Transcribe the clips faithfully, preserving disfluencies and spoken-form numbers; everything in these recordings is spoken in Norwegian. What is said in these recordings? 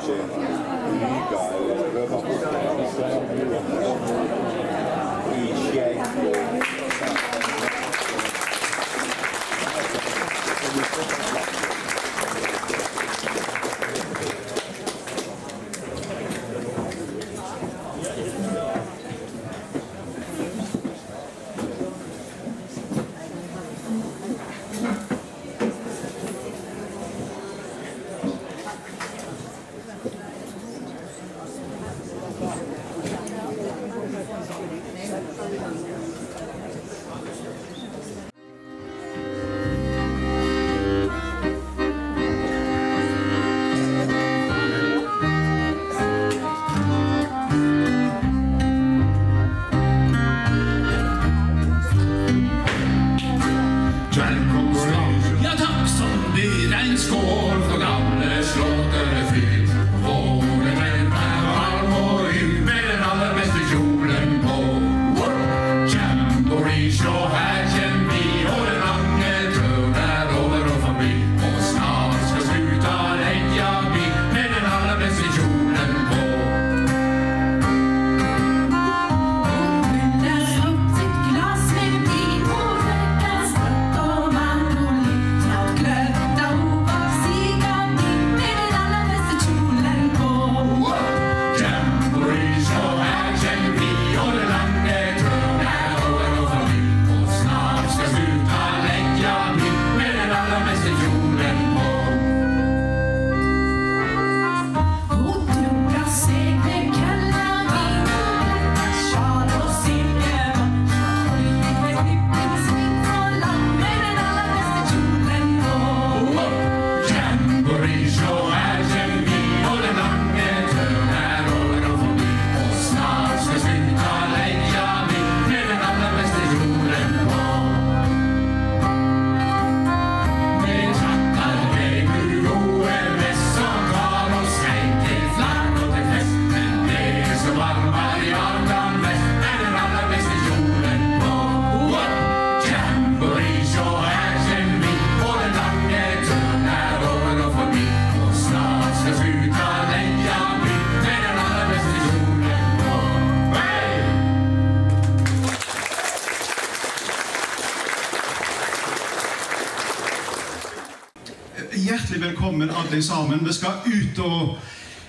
Hjertelig velkommen alle sammen. Vi skal ut og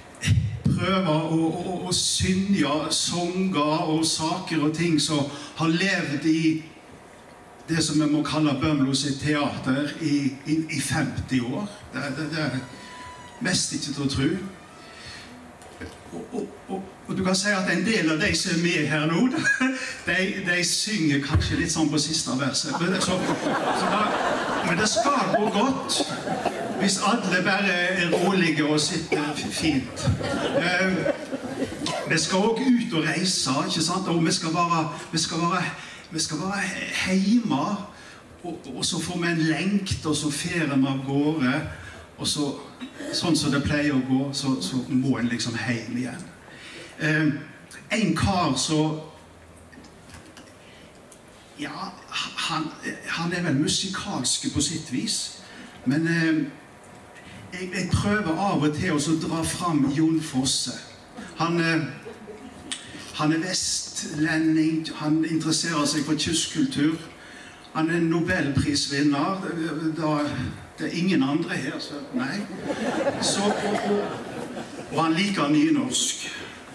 prøve å, å, å synge sanger og saker og ting som har levd i det som vi må kalle Bømlo sitt teater i, i, i femti år. Det, det, det er mest ikke til å tro. Og, og, og, og du kan si at en del av de som er med her nå, de, de synger kanskje litt sånn på siste verset. Men det, så, så da, men det skal gå godt hvis alle bare er rolige og sitter fint. Uh, vi skal også ut og reise, ikke sant? Og vi skal være, vi skal være, vi skal være hjemme, og, og så får vi en lengt, og så ferer vi av gårde, og så, sånn som det pleier å gå, så, så må en liksom hjem igjen. Uh, en kar så, ja, han, han er vel musikalsk på sitt vis, men uh, jeg, jeg prøver av og til å dra fram Jon Fosse. Han, uh, han er vestlending, han interesserer seg for kystkultur, han er Nobelprisvinner, da, det er ingen andre her, så nei. Så, og, og han liker nynorsk.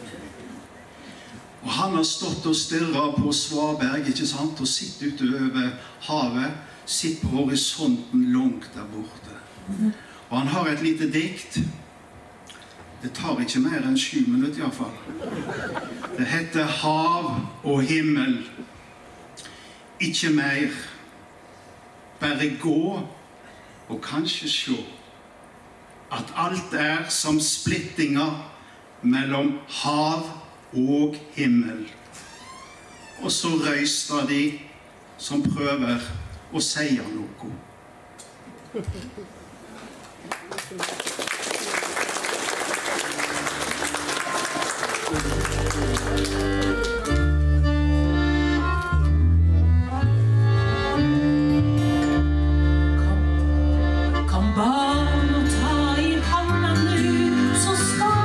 Og han har stått og stirret på Svaberg, ikke sant, og sitt ute over havet, sitt på horisonten langt der borte. Og han har et lite dikt. Det tar ikke mer enn sju minutter i hvert fall. Det heter Hav og himmel. Ikke mer. Bare gå og kanskje se at alt er som splittinger mellom hav og himmel. Og så røyster de som prøver å si noe. Kom barn og ta i handen nu, så skal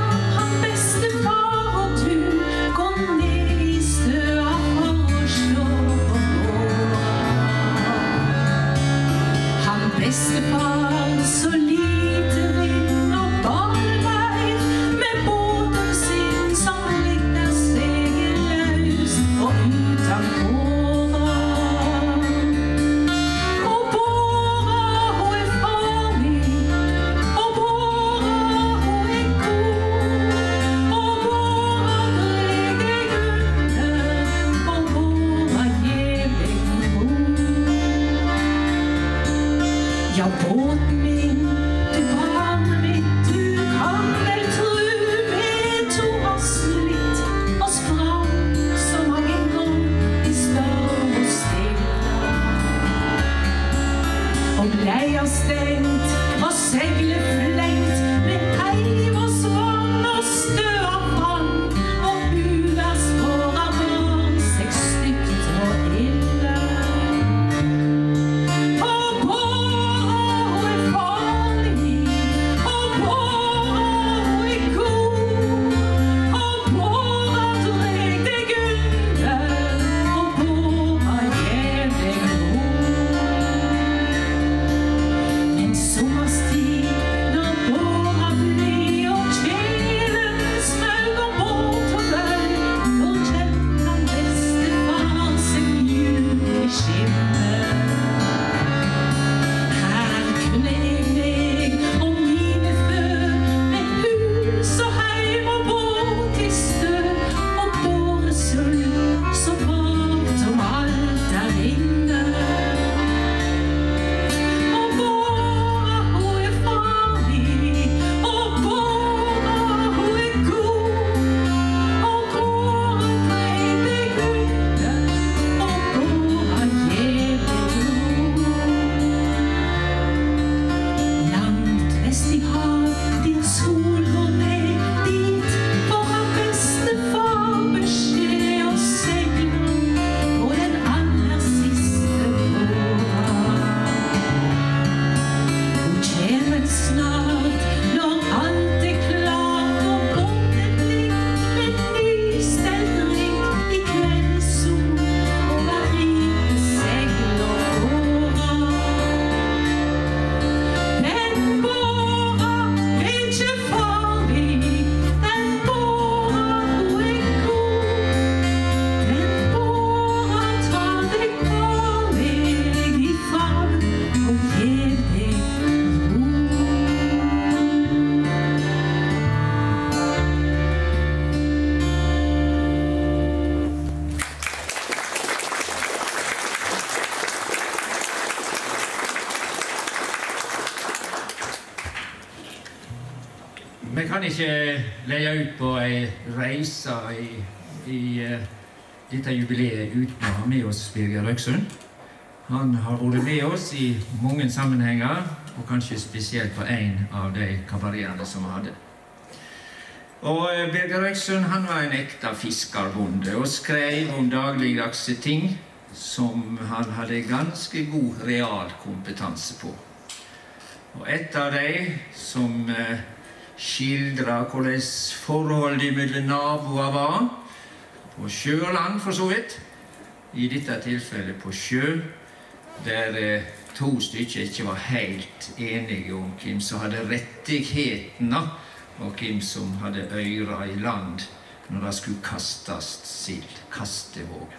Vi kan ikke leie ut på en reise i, i uh, dette jubileet uten å ha med oss Birger Røksund. Han har vært med oss i mange sammenhenger, og kanskje spesielt på en av de kabarettene som vi hadde. Og uh, Birger Røksund, han var en ekte fiskerbonde og skrev om dagligdagse ting som han hadde ganske god realkompetanse på. Og et av de som uh, skildra hvordan forholdet mellom naboer var, på sjø og land for så vidt, i dette tilfellet på sjø, der eh, to stykker ikke var helt enige om hvem som hadde rettighetene, og hvem som hadde øyra i land når det skulle kastes sild, kastevåg.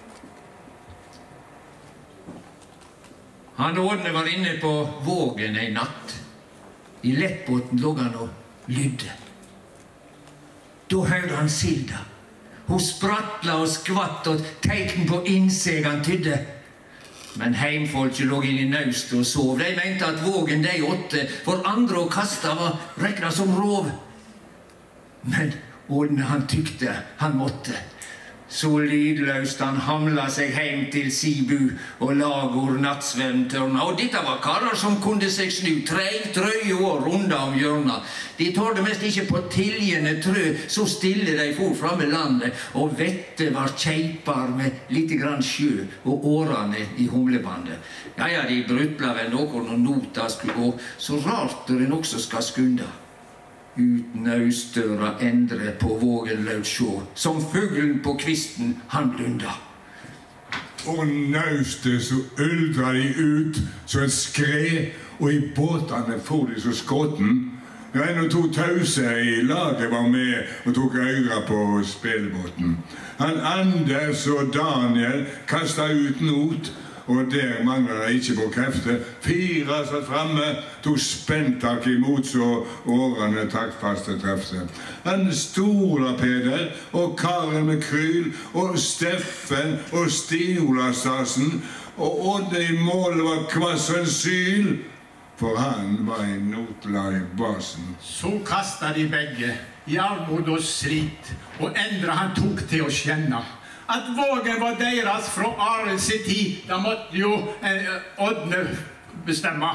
Han Ådne var inne på vågen en natt. I lettbåten lå han og lydde. Da hørte han silda. Hun sprattla og skvatt, og teikten på innseg han tydde. Men heimfolket lå inn i naust og sov. De mente at vågen de åtte for andre å kaste var rekna som rov. Men Ådne han tykte han måtte. Så lydløst han hamla seg heim til Sibu og lagor nattsvevntørna. Og dette var karer som kunne seg snu, treig, trøye og runda om hjørna. De tårde mest ikke på tiljene trø, så stille de for framme landet, og vettet var kjeipar med lite grann sjø og årene i humlebandet. Ja, ja, de brutla vel noen og nota skulle gå, så rart når en også skal skunda. Uten austøra endre på vågen lød sjå, som fuglen på kvisten han blunda. Og naustet så uldra de ut, så et skred, og i båtene får de så skåtten. En og to tause i laget var med og tok øyra på spillebåten. Han Anders og Daniel kastet ut not, og der manglet det ikke på krefter. Fire satt fremme, tog spenntak imot, så årene taktfaste trefte. Han Stora Peder og Karen med Kryl, og Steffen og Stinola-Stasen, og Ådne i målet var kvassen syl, for han var en notla i basen. Så kastet de begge, i armod og slit, og endre han tok til å kjenne. At vågen var deres fra Arels tid, da måtte jo eh, Ådne bestemme.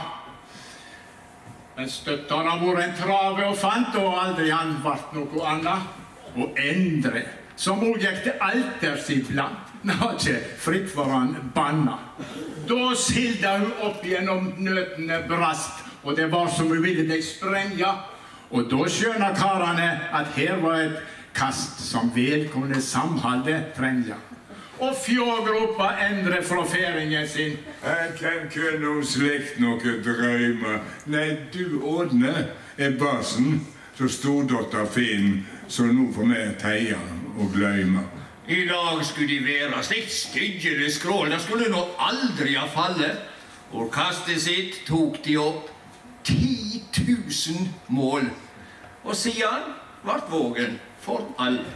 Men støtten har vært en trave og fant, og aldri han vart noe annet. Og Endre, som også gikk til alter sitt land, nå ikke fritt var han banna. Da silda hun opp gjennom nøtene brast, og det var som hun ville deg sprenge. Og da skjønner karene at her var et kast som vel kunne samhalde trengja. Og fjågropa endre fra feringen sin. Hvem kunne hun slekt noe drøyme? Nei, du Ådne er basen, så stordotter fin, så nå får vi teia og gløyme. I dag skulle de være slikt styggelig skrål, det skulle nå aldri ha fallet. Og kastet sitt tok de opp ti tusen mål. Og siden vart vågen for alle.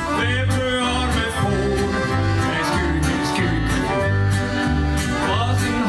Wasn't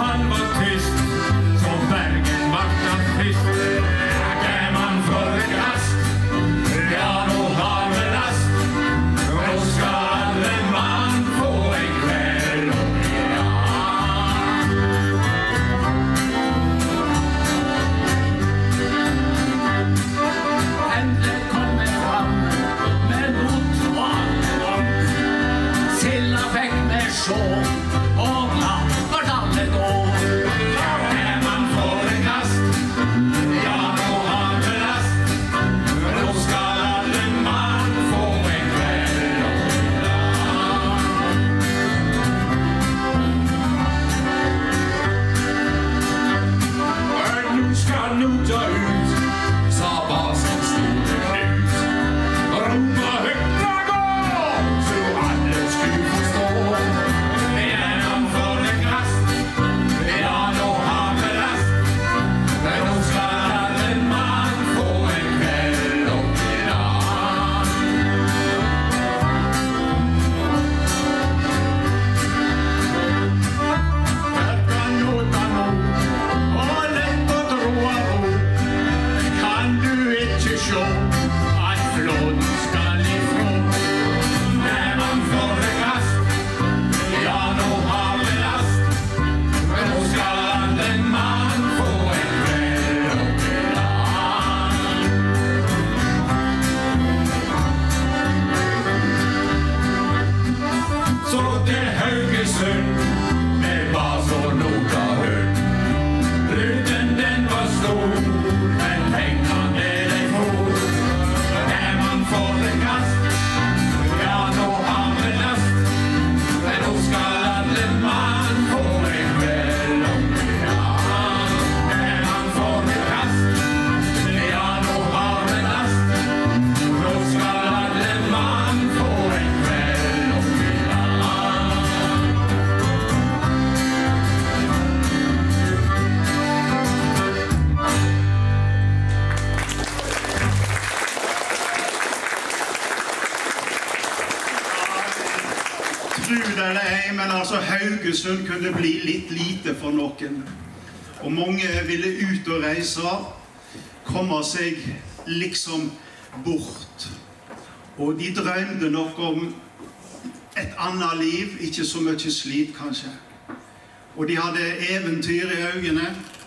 Haugesund kunne bli litt lite for noen. Og mange ville ut og reise, komme seg liksom bort. Og de drømte nok om et annet liv, ikke så mye slit kanskje. Og de hadde eventyr i øynene.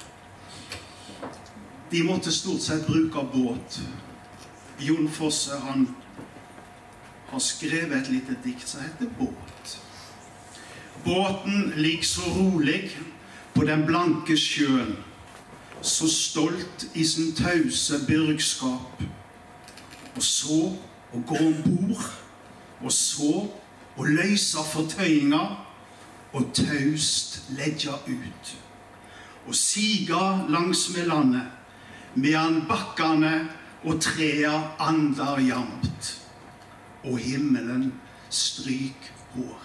De måtte stort sett bruke båt. Jon Fosse, han har skrevet et lite dikt som heter Båt. Båten ligger så rolig på den blanke sjøen, så stolt i sin tause byrgskap. Og så å gå ombord, og så å løse fortøyinger, og taust ledja ut. Og siga langs med landet, medan bakkene og trea andar jamt, og himmelen stryk håret.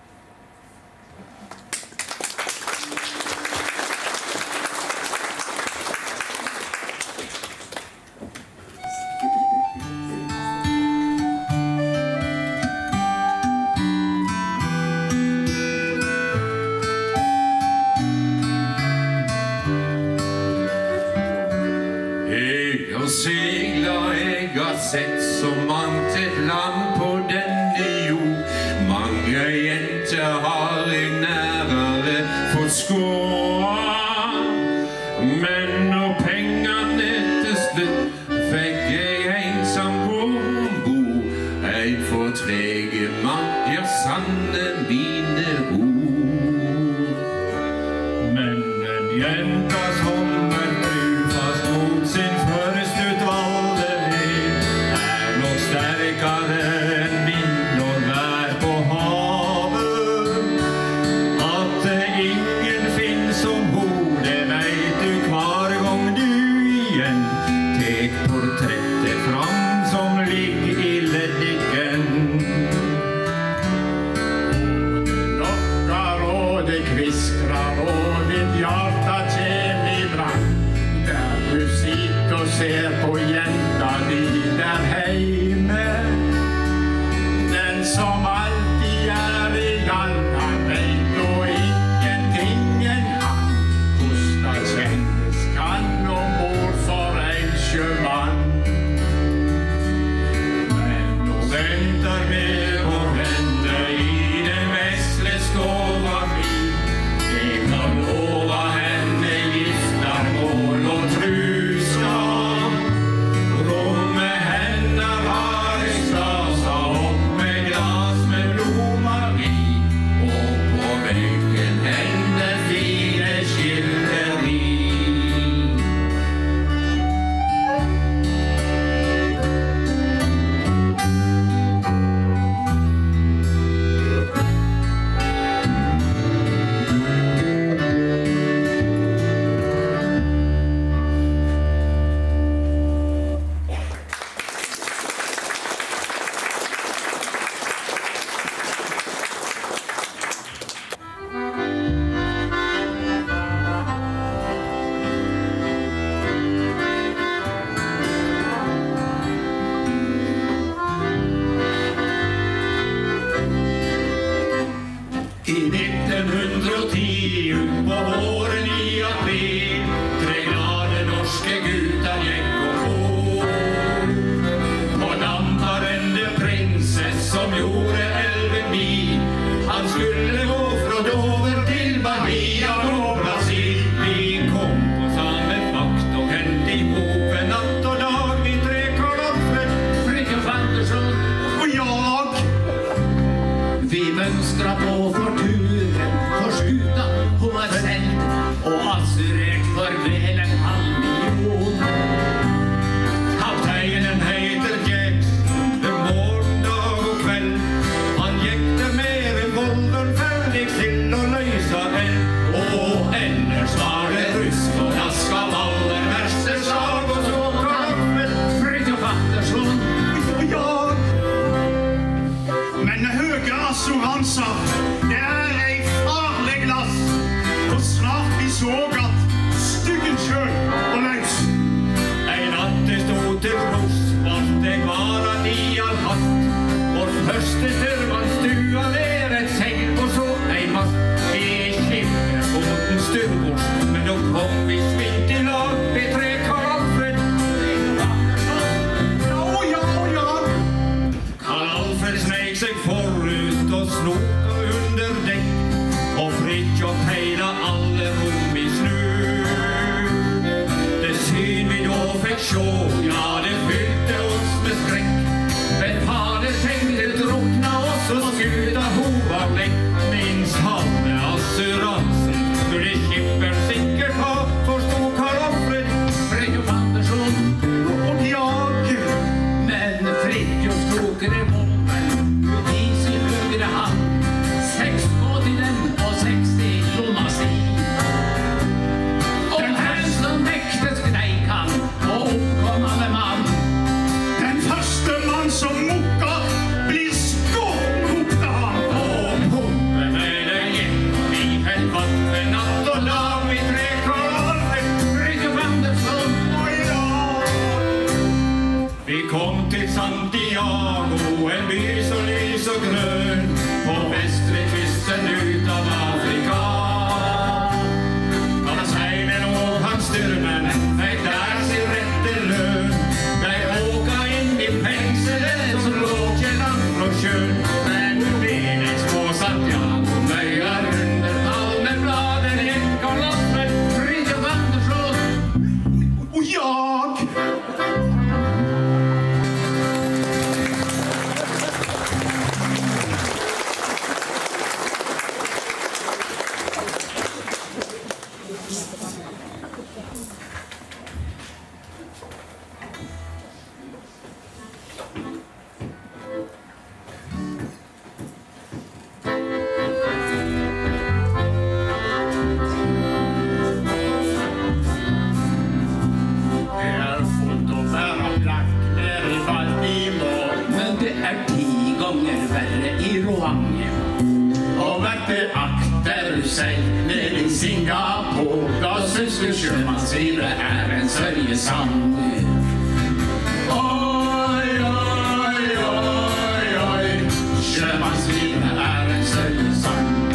Sett så mangt et land på denne jord. Mange jenter har jeg nærere fått skåre. Men når pengene til slutt fikk jeg ensam gå ombord. Jeg for trege mann gjør sanne mine ord. Men en jenta som er trufast mot sin første utvalg, ser på jenta di der heime. Den som alltid er i land, han vet og ingentingen han. Hvordan kjennes kan ombord for en sjømann. Men nå venter vi på henne i den vesle stova mi. Jeg kan lova henne giftermål og truskap. stråka under däck, och Fritjof hejda alle rom i snö. Det syn vi då fick sjå, ja det fyllde oss med skräck. Befalet tänkte drunkna oss och skuta hova bläck. Minns han med assuransen skulle kippen sikkert ha, forstod Karl Alfred Fritjof Andersson och jag. Men Fritjof tog revolvern ut i sin högra hand, sex skott i den och sextio lommas i. Och Hansen väcktes knäck han och uppkommande man. Den första man som muckar blir skålhopta han. Och pumpen är det igen, vi höll vatten natt och lag vid tre Karl Alfred Fritjof Andersson och jag. Vi kom till Santiago, en by så lys och grön, på västra kusten utav Afrika. Kaptenen och hans styrmän fick där sin rätte lön. De åka in i fängselet som låg till land från sjön. Men nu bedes på Santiago möjar under Palmebladen en Karl Alfred Fritjof Andersson Och jag. Det är fullt och bära black ner i Baltimore. Men det är tio gånger värre i Roange. Och vakter akter sig ner i Singapore. Gasen sjömanssyre är en sörjesand. Oj, oj, oj, oj. Sjömanssyre är en sörjesand.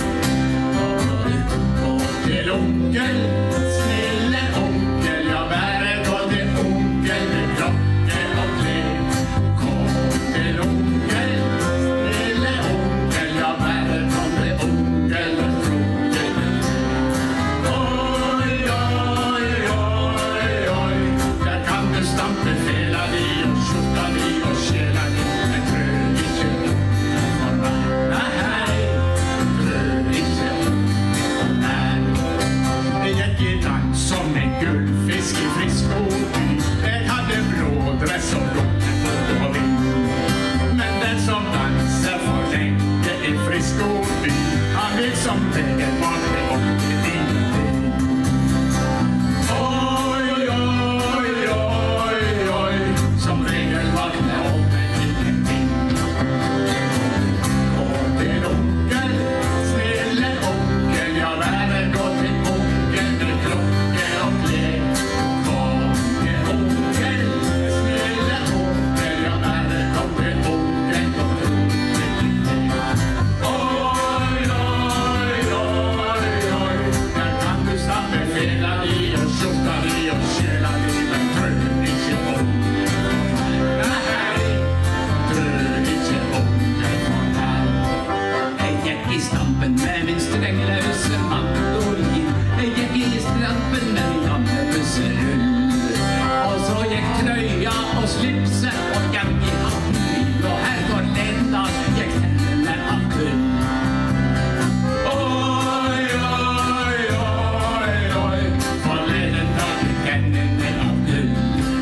Och till onkel, snille onkel, jag bär gå till onkel med klocka och kläd. Kom till onkel, snille onkel, jag bär gå till onkel och fråga. Oj, oj, oj, oj, där kan du stampa fela dig och skjuta dig och skjela dig. Men trög inte upp, nej, trög inte upp. Det gick i land som en guldfisk i Friskoby. Den hade blå dress och blått på vind. Men den som dansar för länge i Friskoby, han vet som vägen var det och det ingenting. Oj, oj, oj, oj, som regel vaknar om men ingenting. Och till onkel, snille onkel, jag bär gå till onkel med klocka och kläd. Kom till onkel, snille onkel, jag bär gå till onkel och fråga. Oj, oj, oj, oj, där kan du stampa fela dig och skjuta dig och skjela dig. Men trög inte onkel, nej, trög inte onkel från här. Jag gick i stampen med min stränglöse mandolin. Jag gick i stampen med min gamla busserull. Och så gick tröja och slipse och jag i handen. Och här går Linda, gick henne av kull. Oj, oj, oj, oj, förleden dag gick henne av guld.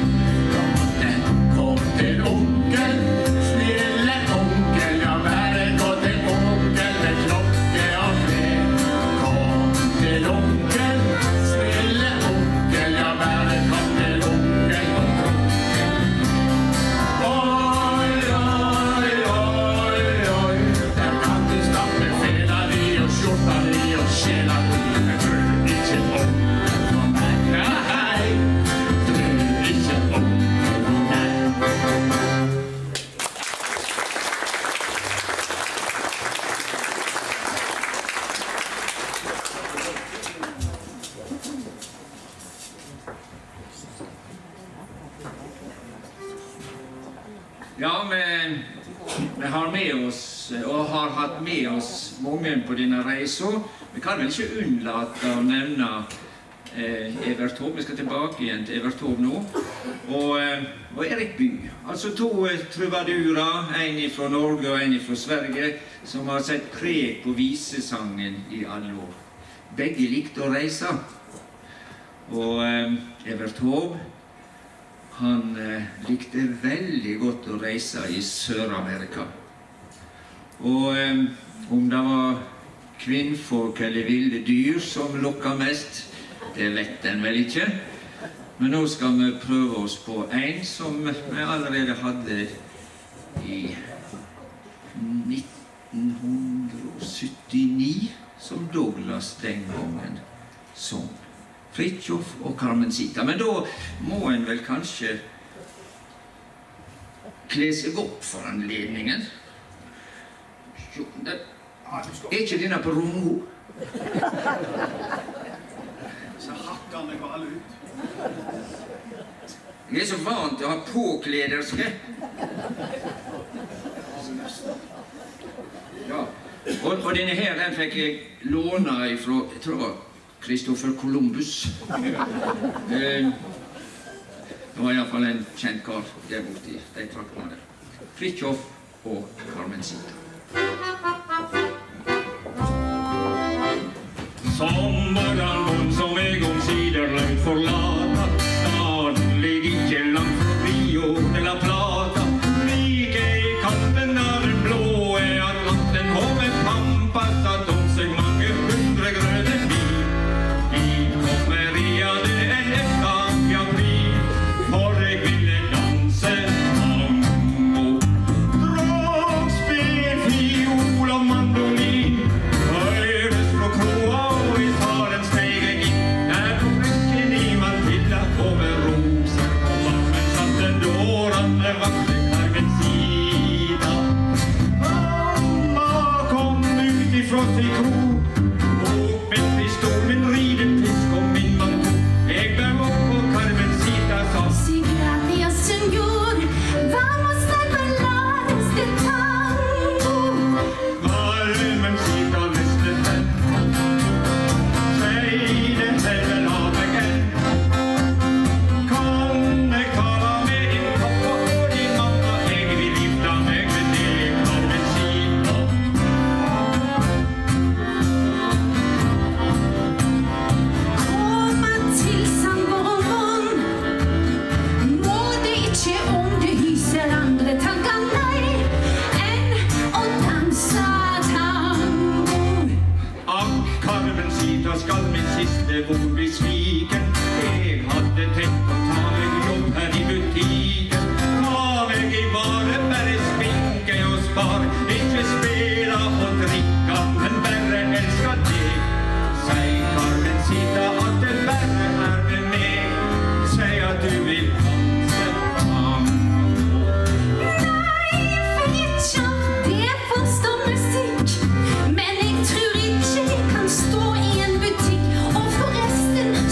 Kom till onkel, snille onkel, jag bär gå till onkel med klocka och kläd. Kom till onkel, snille onkel, jag bär gå till onkel och fråga. Oj, oj, oj, oj, där kan du stampa fela dig och skjorta dig och skjela dig. Men trög inte onkel från mig, nej, trög inte onkel från mig. Ja, men vi har med oss og har hatt med oss mange på denne reisen. Vi kan vel ikke unnlate å nevne eh, Evert Taube. Vi skal tilbake igjen til Evert Taube nå. Og, eh, og Erik Bye. Altså to eh, trubadurer, en fra Norge og en fra Sverige, som har sett preg på visesangen i alle år. Begge likte å reise. Og eh, Evert Taube, han eh, likte veldig godt å reise i Sør-Amerika. Og eh, om det var kvinnfolk eller ville dyr som lokket mest, det vet en vel ikke. Men nå skal vi prøve oss på en som vi allerede hadde i nitten syttini, som Douglas den gangen sang. Fridtjof og Carmencita. Men da må en vel kanskje kle seg opp for anledningen. Er ikke denne på Rongo? Så hakker meg alle ut. Jeg er så vant til å ha påklederske. Ja, og, og denne her, den fikk jeg låne ifra, jeg tror det var Christopher Columbus. Eh, det var i hvert fall en kjent kar der borte i de traktene. Fridtjof og Carmencita. Sommerdagen som jeg omsider langt forlata, staden ligger ikke langt fra Rio de la Plata. Like i kanten av den blå Atlanten, og med pampas at om seg mange hundre grønne mil. Hit kommer riade en eftan i april, for jeg ville danse tango. Dragspel, fiol og mandolin, høres fra kroa og i faren steg jeg inn. Der på brukken i Matilda, og med roser på varmen satt en dårande vakle Carmencita. Mamma kom ut ifra sin kro, og med pistol min riden pisk og min manto. Jeg bør opp og Carmencita sa: Sí, gracias, señor. Vamos a bailar este tango. Carmencita neste hen, sier det selv av meg hen. Kan jeg tale med din pappa og din mamma? Jeg vil gifte meg med deg, Carmencita. Komma til San Boromon. Må det ikke om det hyser andre tanker, nei, enn å danse tango. Akk, Carmencita, skal min siste ord bli sviken. Jeg hadde tenkt å ta meg jobb her i butikken. Ta meg i vare, bare sminke og spar. Ikke spela og drikka, men bare elska deg. Sei, Carmencita, at det bare er med meg. Sei at du vil danse tango. Nei, Fridtjof, det forstår musikk, men jeg tror ikke jeg kan stå i en butikk. Og forresten,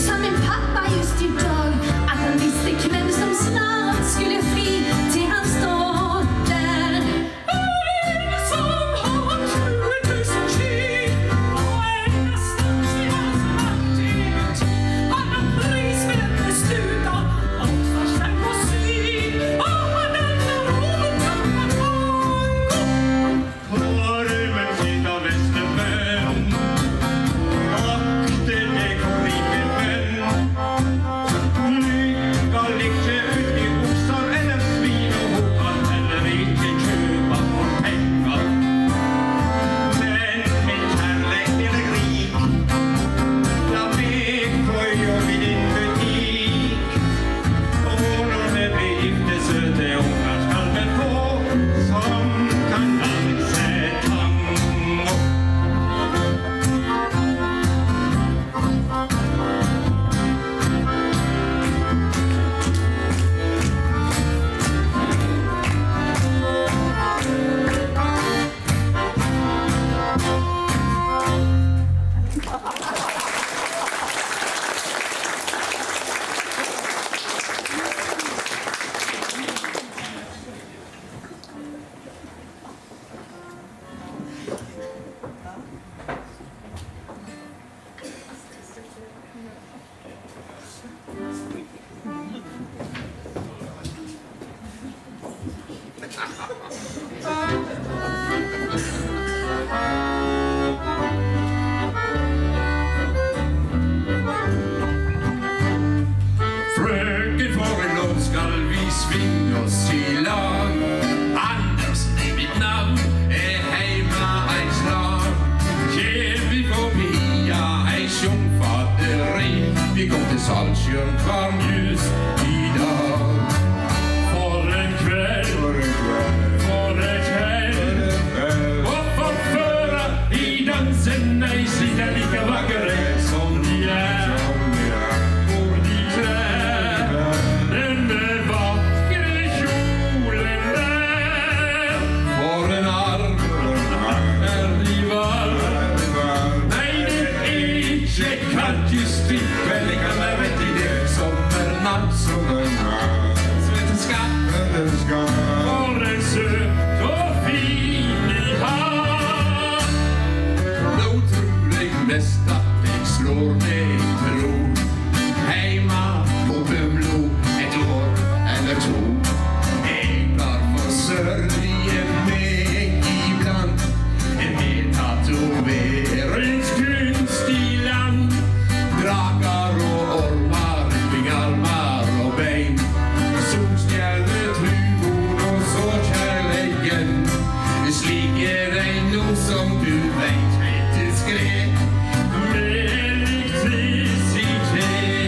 Vi kom til Saltsjøen Kvarmhus i dag. For en kveld, For en kveld, for en kveld. kveld. Og forføre i dansen ei slik er like vakre som de er. Som de er. Hvor de klær denne vakre kjolen der. For en arv Er de var, nei det er ikke kattjustri. Vel, jeg kan være rett i det. sommernatt. Svette skatt. For en søt og fin de har. Nå tror jeg mest at jeg slår meg til ro. Heima på Bømlo et år eller to. Jeg var forsørge meg iblant. Med tatoveringskunst i land. Drager og ormar, fingerarmar og bein. Solstjernet, humor og så kjærleiken. Slik er det noe som du vet vet diskret. Med elektrisitet.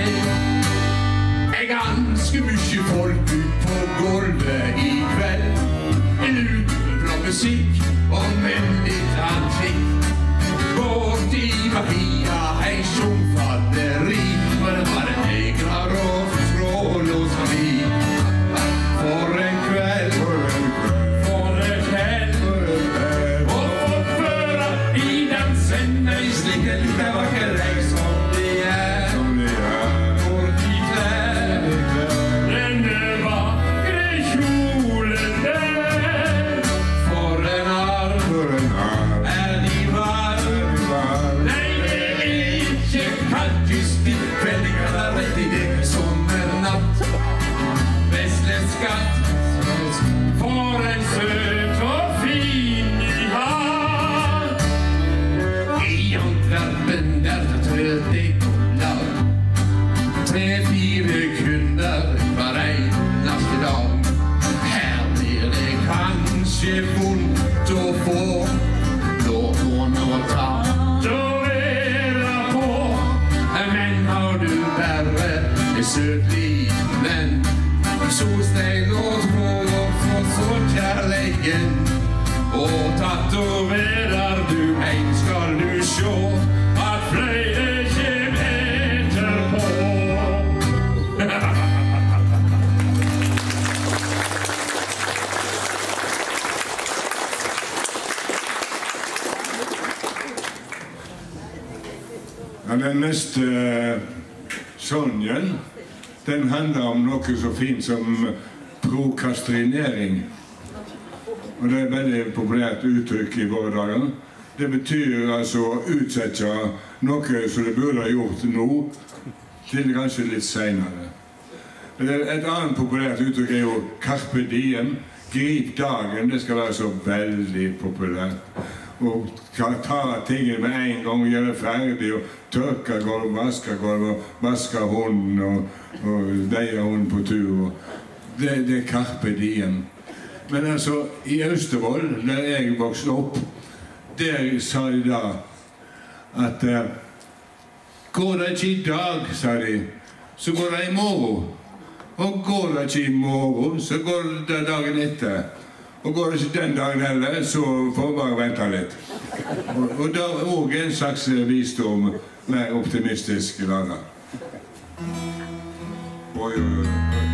Er ganske mye folk ut på gulvet i kveld. En utbra musikk og en litt antikk. Bort i Bahia, hei sjungfaderi. For det var en egrar og trådlås forbi. For en kveld, For en kveld. og forføre i dansen ei slik en lite vakker ei som de er. For de klær Denne vakre kjolen der. for en arv er de varm. Nei, det er Ikke kaldt just i kveld, jeg kan ha rett i det. Sommernatt, vestlendsk skatt. for en søt og fin de har. I Antwerpen der trød det kollar. Tre-fire kunder hver eneste dag. Her blir det kanskje vondt å få lån å ta. Da er det på. Men har du bare en søt liten solstein og tråd for så kjærleiken. Og tatoverer du en skal du sjå At flere kjem etterpå. Ja, den neste eh, sangen, den handler om noe så fint som prokastrinering. Og det er et veldig populært uttrykk i våre dager. Det betyr altså å utsette noe som det burde ha gjort nå, til kanskje litt senere. Et annet populært uttrykk er jo carpe diem. Grip dagen, det skal være så veldig populært. Og ta tingene med en gang og gjøre det ferdig, og tørke gulv, vaske gulv, og vaske hunden, og, og leie hunden på tur. Det, det er carpe diem. Men altså, i Austevoll, der jeg vokste opp, der sa de da at eh, går det ikke i dag, sa de, så går det i morgen. Og går det ikke i morgen, så går det dagen etter. Og går det ikke den dagen heller, så får vi bare vente litt. Og, og da er også en slags visdom mer optimistisk ladet. Oi, oi, oi.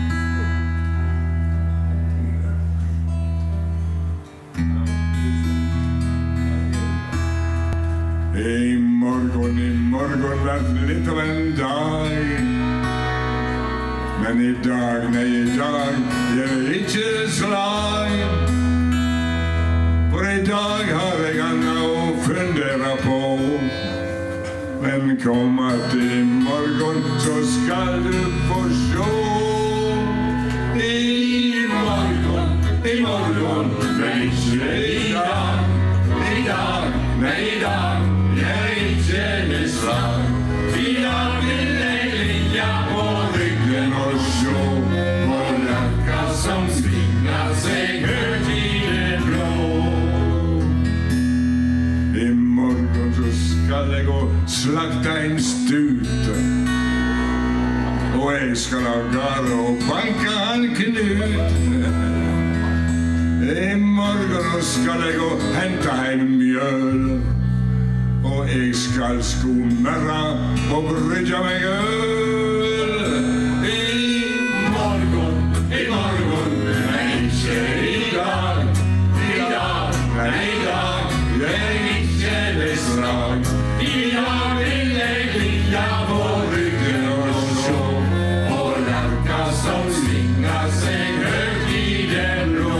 I morgen, i morgen blir det litt av en dag. Men i dag, nei i dag, gjør det ikke slag. For i dag har jeg annet å fundere på. Men kom at i morgen, så skal du få sjå. I morgen, i morgen, men ikke i dag. I dag, nei i dag, gjør ikke det slag. I dag vil jeg ligge på ryggen og sjå på løkka som svinger seg høyt i det blå. I morgen så skal jeg gå slakte en stute. jeg skal av gårde og banke han Knut. I morgen skal jeg gå hente heim mjøl, og jeg skal skummerra og brygge meg øl. I morgen, i morgen, nei, ikke i dag. I dag, nei, i dag, jeg ikke lestrag. I dag vil jeg ligge på ryggen og sjå, og lerka som svinger seg høyt i den blå.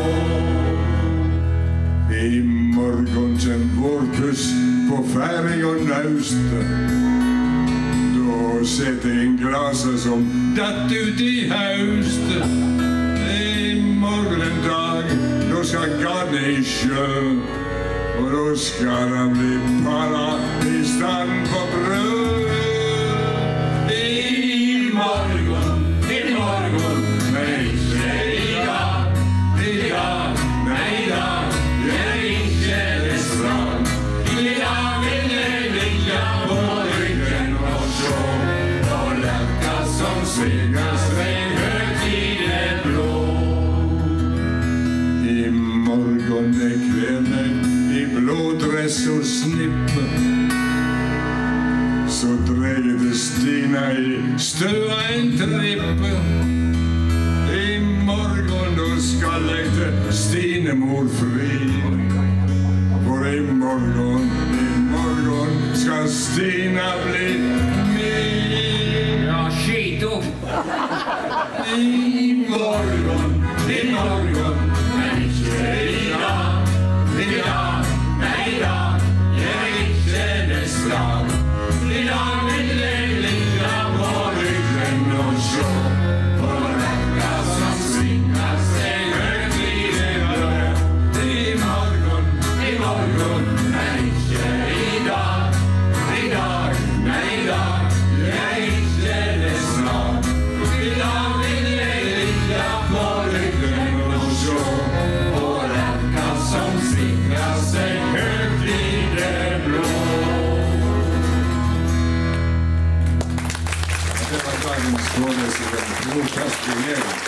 I morgen kjem vårpuss på færing og naust. Da setter jeg en glaser som datt ut i haust. I morgen en dag, da skal garne i sjø, og da skal han bli para i stand på brød. I morgen, i morgen, nei, ikke i dag. I dag, nei, i dag, jeg ikke lestrag. I dag vil jeg ligge på ryggen og sjå, og lerka som svinger seg høyt i det blå. I morgen er kvelden i blå dress og snippe, så dreier det Stina i støa en trippe. I morgen da skal jeg til Stinemor fri, for i morgen, i morgen skal Stina bli min. Ja, skit opp. I morgen, i morgen, men ikke i dag. I dag, nei, i dag, jeg ikke lestrag. I dag vil jeg ligge på ryggen og sjå, og lerka som svinger seg høyt i det blå. I morgen, i morgen, men ikke i dag. I dag, nei, i dag, jeg ikke lestrag. I dag vil jeg ligge på ryggen og sjå, og lerka som svinger seg høyt i det blå. Det var dagens rådresident, Bror Kjærstad Leren.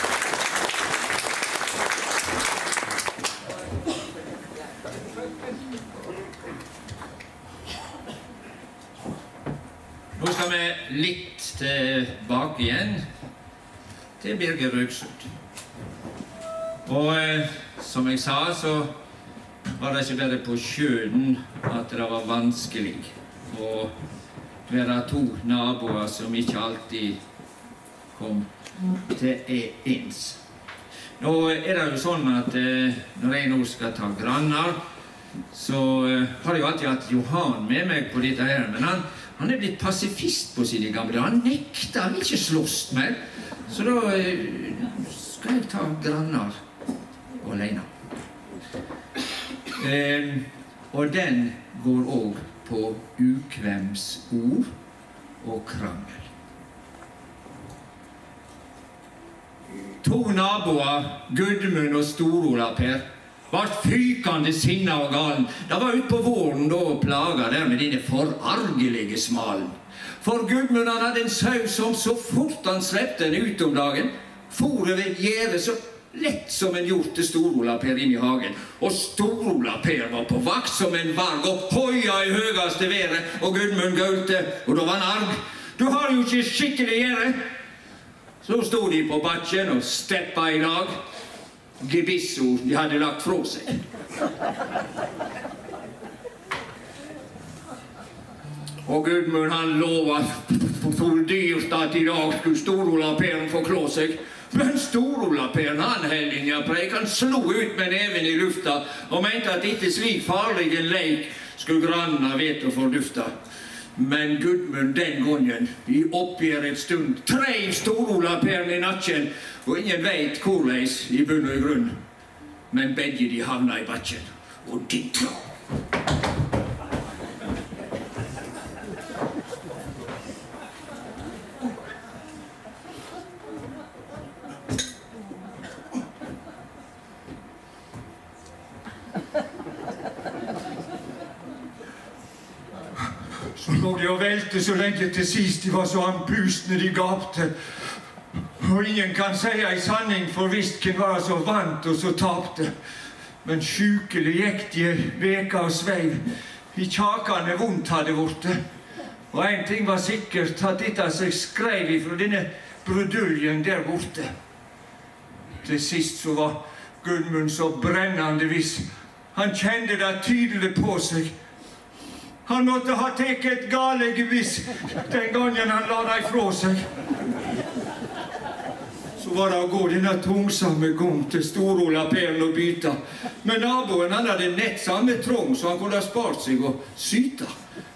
Nå skal vi litt tilbake igjen til Birger Røksund. Og eh, som jeg sa, så var det ikke bare på sjøen at det var vanskelig å være to naboer som ikke alltid kom til ens. Nå er det jo sånn at eh, når jeg nå skal ta grannar, så eh, har jeg jo alltid hatt Johan med meg på dette her, men han, han er blitt pasifist på sine gamle. Han nekter, han vil ikke slåss mer. Så da eh, skal jeg ta grannar alene. Eh, og den går også på ukvemsord og krangel. To naboer, Gudmund og Stor-Ola-Per, var fykende sinna og galen. Det var ut på våren da og plaga der med denne forargelige smalen. For Gudmund han hadde en sau som så fort han slepte den ut om dagen, for over gjerdet så lett som en hjort til Stor-Ola-Per inn i hagen. Og Stor-Ola-Per var på vakt som en varg og hoia i høyeste været, og Gudmund gaulte, og da var han arg. Du har jo ikke skikkelig gjerde. Så stod de på bakken og steppa i lag. Gebisso de hadde lagt fra seg. Og Gudmund han lovet for dyrt at i dag skulle Stor-Ola-Per få klå seg. Men Stor-Ola-Per han held inn preik. Han slo ut med neven i lufta og mente at ikke slik farlige leik skulle granna vet å fordufta. Men Gudmund den gangen, i oppgjør et stund, treiv Stor-Ola-Per i nakken, og ingen vet hvorleis i bunn og i grunn. Men begge de havna i bakken, og de tra. Så lå de og velte så lenge til sist de var så anpustne de gapte. Og ingen kan säga i sanning, for visst kan vara så vant og så tapte. Men sjukelig gikk de veka og sveiv. I kjakane vondt hadde vorte. Og en ting var sikkert, at dette seg skrev ifra denne bruduljen der borte. Til sist så var Gudmund så brennende viss. Han kjente det tydelig på seg. Han måtte ha teket et gale geviss den gangen han la det ifra seg. Så var det å gå denne tungsamme gang til Stor-Ola Perl og byta. Men naboen han hadde nett samme trong, så han kunne ha spart seg og syta.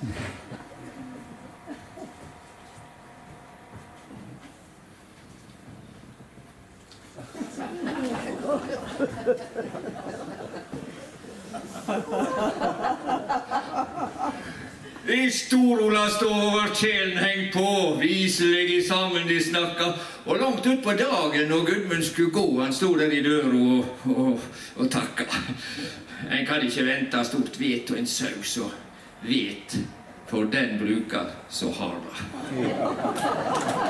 I Stor-Ola stod var kjelen hengt på, viselig i sammen de snakka, og langt ut på dagen når Gudmund skulle gå, han stod der i døra og, og, og takka. En kan ikke vente stort vet og en sau, så vet, for den bruker så har det.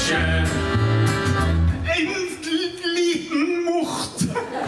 bikkje. En liten mort.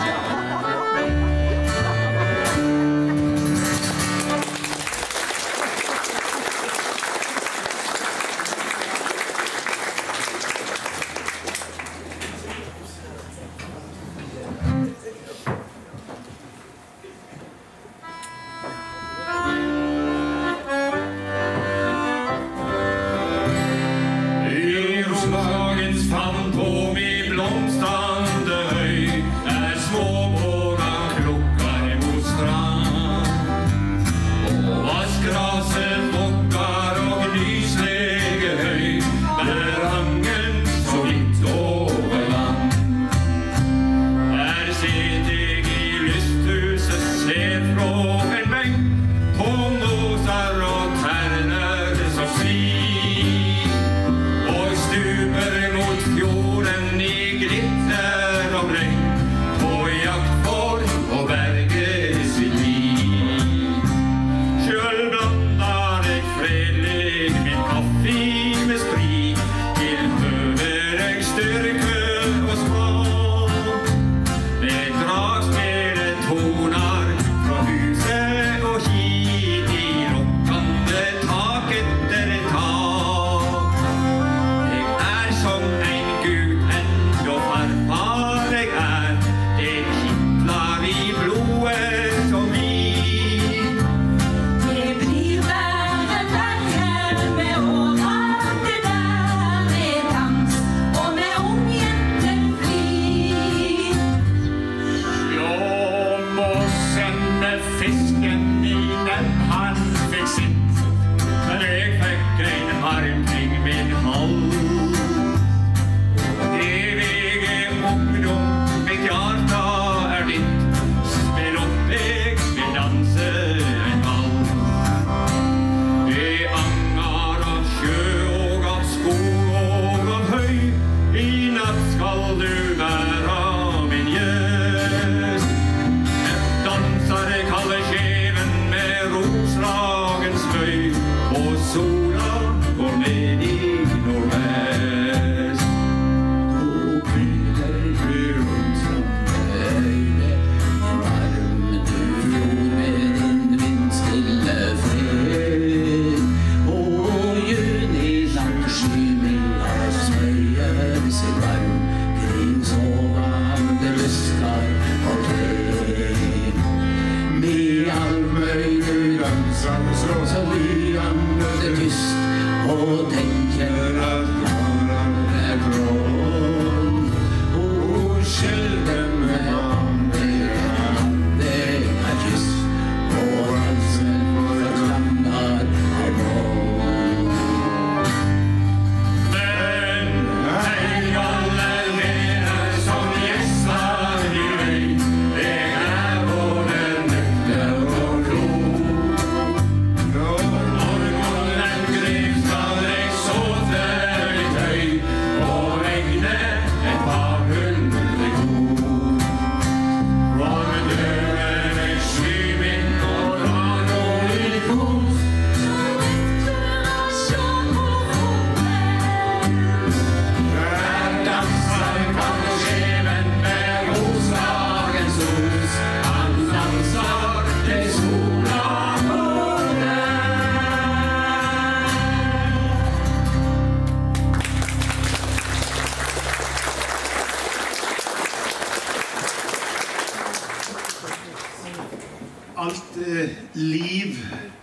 Alt eh, liv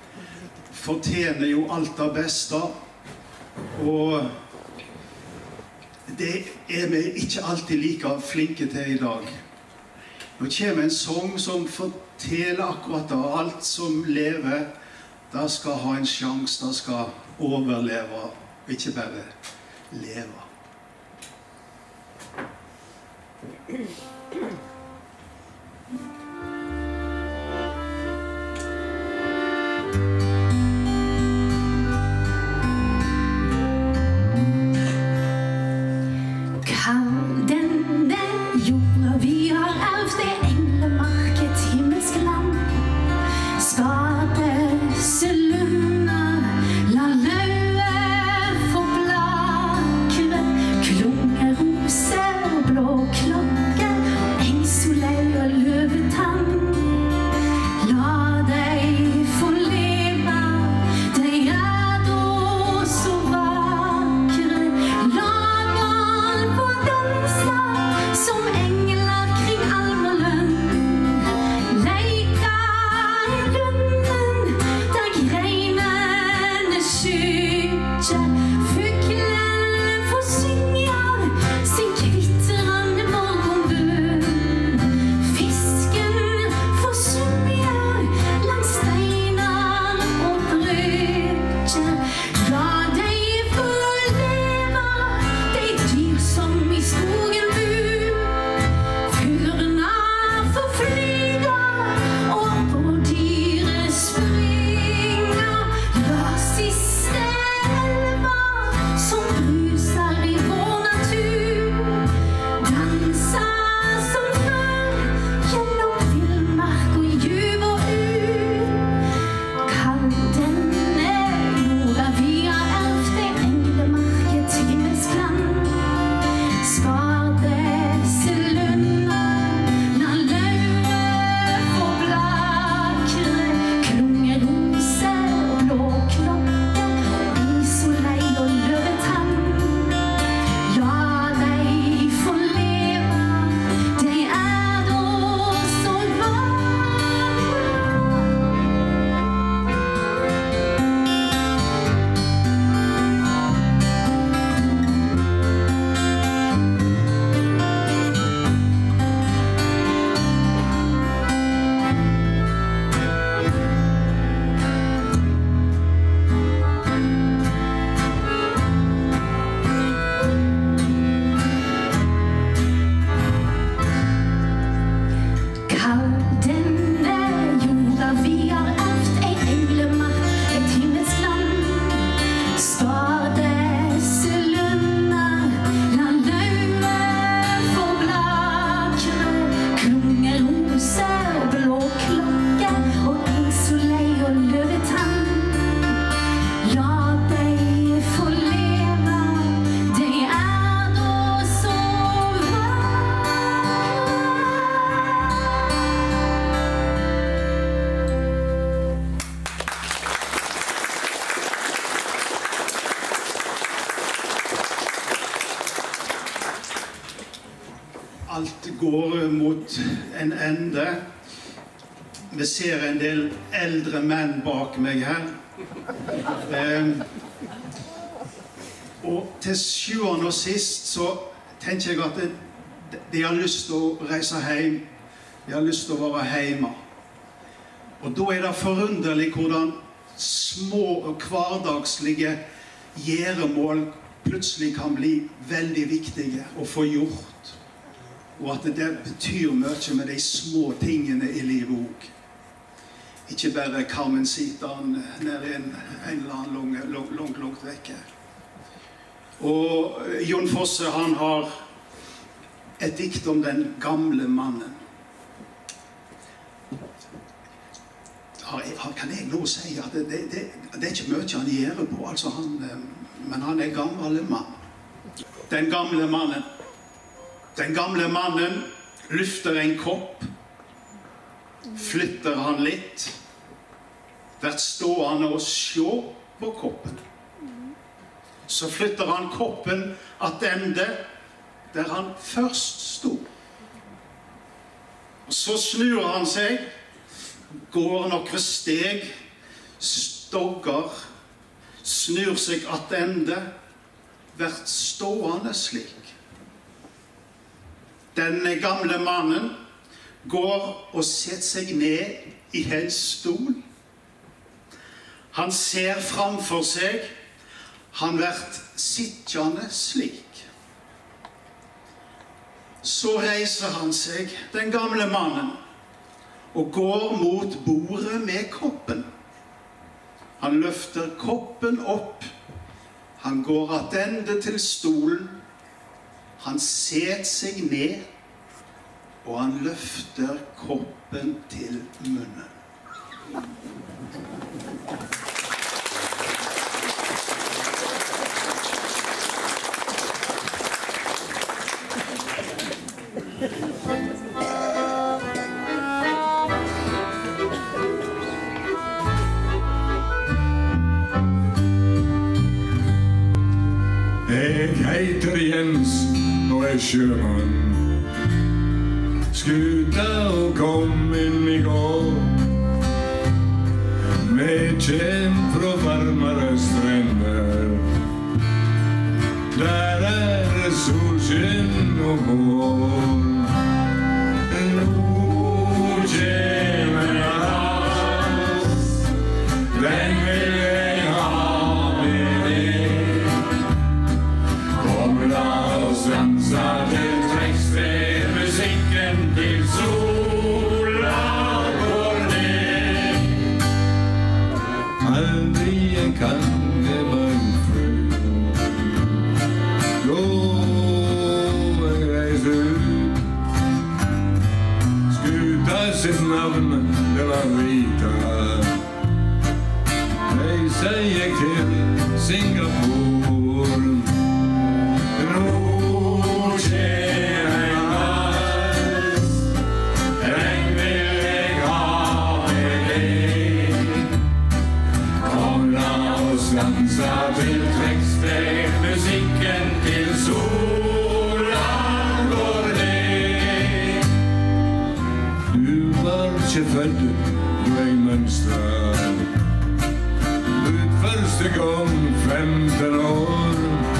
fortjener jo alt det beste, og det er vi ikke alltid like flinke til i dag. Nå kommer en sang som forteller akkurat det. Alt som lever, det skal ha en sjans, det skal overleve, ikke bare leve. Kall denne jorda vi har arvt, det englemarket himmelsk land. Skade sølunda, la løe få blakre, alt går mot en ende. Vi ser en del eldre menn bak meg her. Eh, og til sjuende og sist så tenker jeg at de, de har lyst til å reise hjem. De har lyst til å være hjemme. Og da er det forunderlig hvordan små og hverdagslige gjøremål plutselig kan bli veldig viktige å få gjort. Og at det betyr mye med de små tingene i livet også. Ikke bare Carmencitaen nede i en, en eller annen langt, langt, langt, langt vekke. Og Jon Fosse, han har et dikt om den gamle mannen. Kan jeg nå si at det, det, det, det er ikke mye han gjør på, altså han, men han er gammel mann. Den gamle mannen. Den gamle mannen lyfter en kopp, flytter han litt, vært stående og se på koppen. Så flytter han koppen attende der han først stod. Så snur han seg, går noen steg, stogger, snur seg attende, vært stående slik. Denne gamle mannen går og setter seg ned i en stol. Han ser framfor seg, han vært sittjande slik. Så reiser han seg, den gamle mannen, og går mot bordet med koppen. Han løfter koppen opp, han går attende til stolen, han setter seg ned, og han løfter koppen til munnen. Jeg heter Jens og er sjømann. Skuta og kom inn i går. Vi kjem fra varmere strender. Der er det solskinn og vår. Nå kjem en dans, den vil jeg ha med deg. Kom la oss dansa til trekksteg, musikken til sola går ned. Aldri en kan det var en frø. Gå og reise ut. Skuta sitt navn, det var Rita. Reiser jeg til Singapore. Nå skjer en dans, den vil jeg ha med deg. Kom la oss dansa til trekksteg, musikken til sola går ned. Du var ikke født, du er mønster. Ut første gang femten år.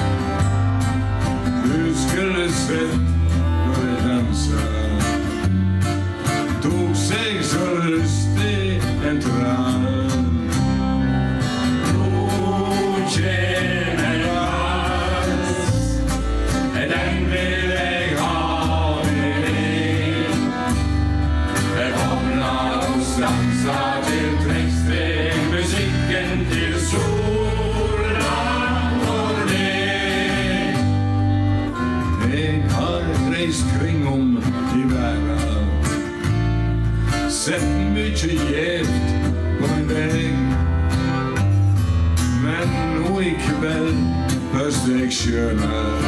Du skulle sett når jeg danset. Tok seg så lystig en tran. Nå kjem en dans, den vil jeg ha med deg. Kom la oss dansa til trekksteg, musikken til sola går ned. Jeg har reist kring om i verden, sett mye gjevt på en vei. Men nå i kveld først jeg skjønner,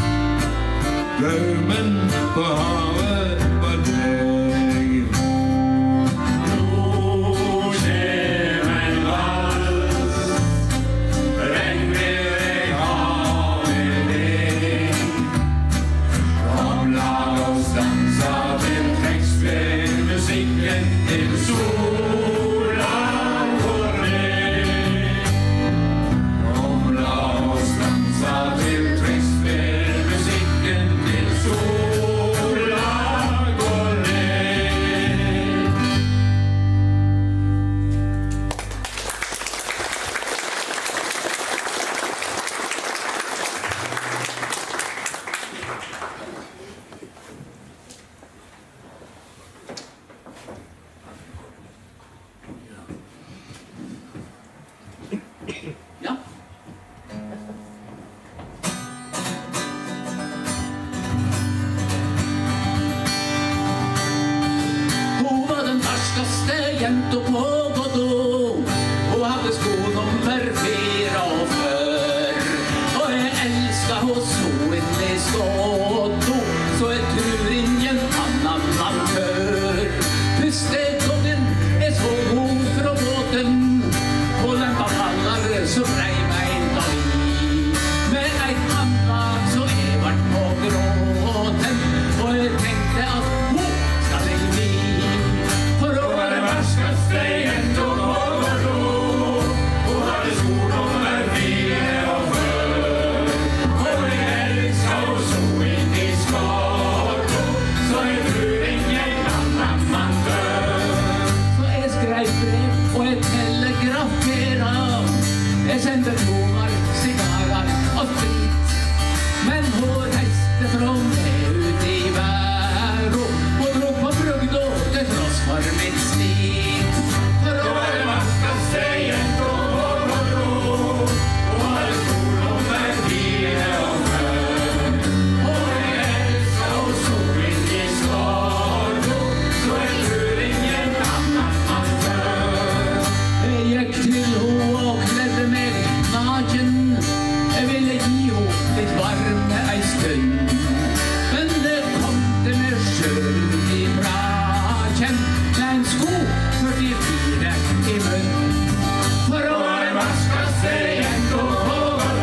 drømmen på havet var deg. Nå skjer en vals, den vil jeg ha med deg. Kom la oss dansa jenta på Godot. Hun hadde sko nummer fire og før. Og jeg elsket hos hun inn i Skotto, så jeg tror ingen annen mann før. Første gangen jeg så hun fra båten, på den baller så brei meg da vi. Med et annet så jeg vart på gråten, og jeg tenkte at hun skal jeg bli. For hun var det verskeste jenta på Godot. Hun hadde sko nummer fire og før. Og jeg elsket henne så inn i Skotto, så jeg tror ingen annen mann dør. Så jeg skrev brev og jeg telegraferet. Jeg sendte blomar, sigarer og sprit. Men hun reiste fra meg ut i verden og dro på brugda til tross for mitt slit. For hun var det verskeste jenta på Godot. Hun hadde sko nummer fire og før. Og jeg elsket henne så inn i Skotto, så jeg tror ingen annen mann dør. Jeg gikk til henne og kledde meg naken. Jeg ville gi henne litt varme ei stund. Men det kom til meg selv i braken, med en sko førtifire i munn. For hun var det verskeste jenta på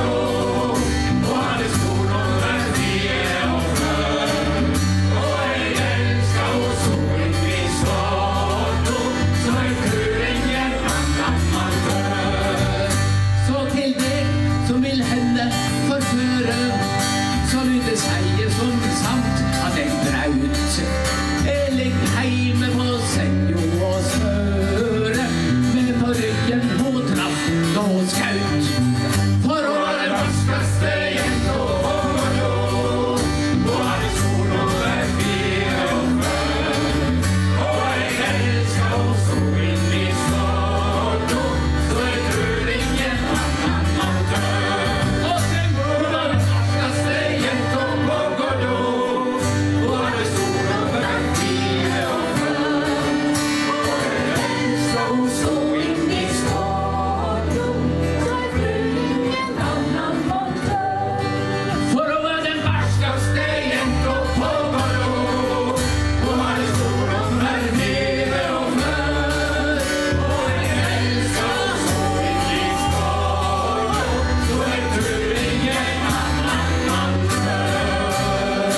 Godot. Hun hadde sko nummer fire og før. Og jeg elsket henne så inn i Skotto, så jeg tror ingen annen mann dør. Så til deg som vil henne forføre, så lyder seier som sant at jeg braut. Jeg ligger heime på senjo og smøre, men på ryggen hun traff da hun skaut. For hun var det verskeste jenta på Godot. Hun hadde sko nummer fire og før. Og jeg elsket henne så inn i Skotto, så jeg tror ingen annen mann dør. Og sen hun var det verskeste jenta på Godot. Hun hadde sko nummer fire og før. Og jeg elsket henne så inn i Skotto, så jeg tror ingen annen mann dør. For hun var den verskeste jenta på Godot. Hun hadde sko nummer fire og før. Og jeg elsket henne så inn i Skotto, så jeg tror ingen annen mann dør.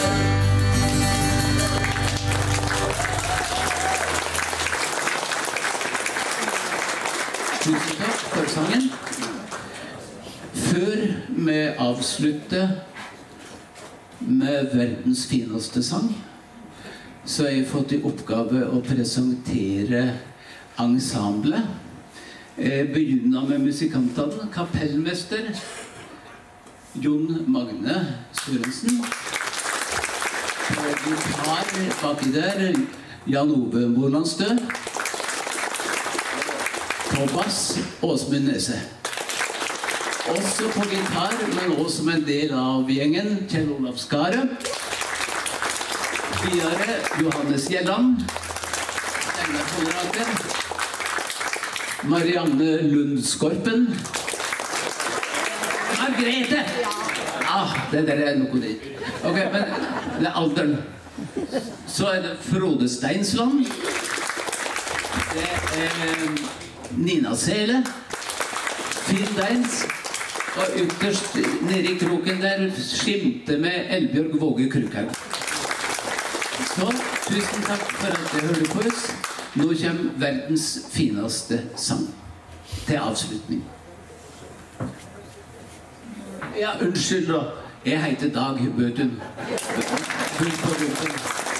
Tusen takk for sangen. Før vi avslutter med verdens fineste sang, så har jeg fått i oppgave å presentere ensemblet. Jeg begynner med musikantene. Kapellmester Jon Magne Sørensen. På gitar baki der Jan Ove Molandstø. På bass Åsmund Nese. Også på gitar, men også som en del av gjengen, Kjell Olav Skare. Videre Johannes Gjelland. Steinar Folleraker. Marianne Lundskorpen. Margrethe! Ah, det der er noe ditt. Ok, men det er alderen. Så er det Frode Steinsland. Det er Nina Sele. Finn Deins. Og ytterst nede i kroken der skimte med Elbjørg Våge Krukhaug. Så tusen takk for at dere hørte på oss. Nå kommer verdens fineste sang til avslutning. Ja, unnskyld da. Jeg heter Dag Bøtun. Bøtun på Bøtun.